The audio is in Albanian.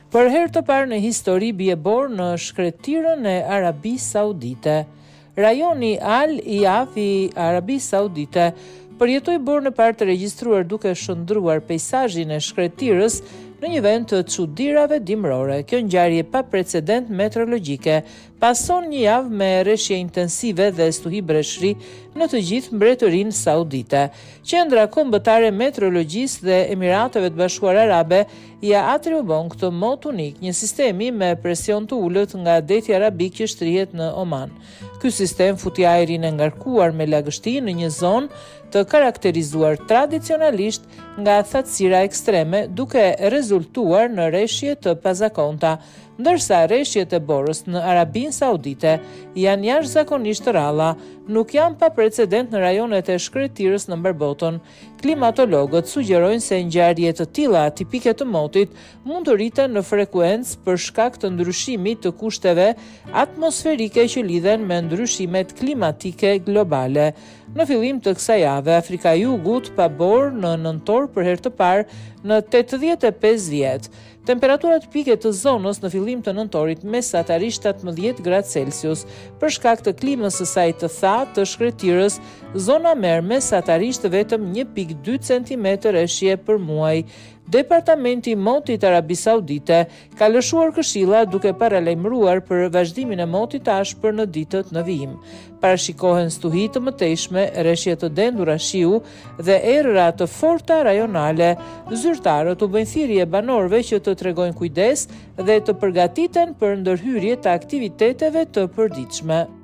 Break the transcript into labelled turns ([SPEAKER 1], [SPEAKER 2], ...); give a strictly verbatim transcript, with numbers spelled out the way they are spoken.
[SPEAKER 1] Për herë të parë në histori bie borë në shkretirën e Arabisë Saudite. Rajoni Al Iyaf i Arabisë Saudite përjetoi borën e parë të regjistruar duke shndruar peizazhin e shkretirës në një vend të çudirave dimrore. Kjo ngjarje pa precedent meteorologjike pason një javë me rreshje intensive dhe stuhi breshri në të gjithë mbretërinë saudite. Qendra kombëtare e meteorologjisë dhe Emirateve të Bashkuara Arabe ja atribuon këtë mot unik, një sistemi me presion të ulët nga deti arabik që shtrihet në Oman. Ky sistem futi ajrin e ngarkuar me lagështi në një zonë të karakterizuar tradicionalisht nga thatësira ekstreme, duke rezultuar në rreshje të pazakonta, ndërsa rreshjet e borës në Arabinë Saudite janë jashtëzakonisht të ralla, nuk janë pa precedent në rajonet e shkretirës në mbar botën. Klimatologët sugjerojnë se ngjarje të tilla tipike të motit mund të rriten në frekuencë për shkak të ndryshimit të kushteve atmosferike që lidhen me ndryshimet klimatike globale. Në fillim të kësaj jave, Afrika e Jugut pa borë në nëntor për herë të parë në tetëdhjetë e pesë vjet. Temperaturat pike të zonës në fillim të nëntorit mesatarisht tetëmbëdhjetë gradë Celsius. Për shkak të klimës së saj të thatë të shkretirës, zona merr mesatarisht vetëm një pikë dy centimetër rreshje për muaj. Departamenti i Motit Arabisë Saudite ka lëshuar këshilla duke paralajmëruar për vazhdimin e motit të ashpër në ditët në vijim. Parashikohen stuhi të mëtejshme, rreshje të dendura shiu dhe erëra të forta rajonale. Zyrtarët u bëjnë thirrje banorëve që të tregojnë kujdes dhe të përgatiten për ndërhyrje të aktiviteteve të përditshme.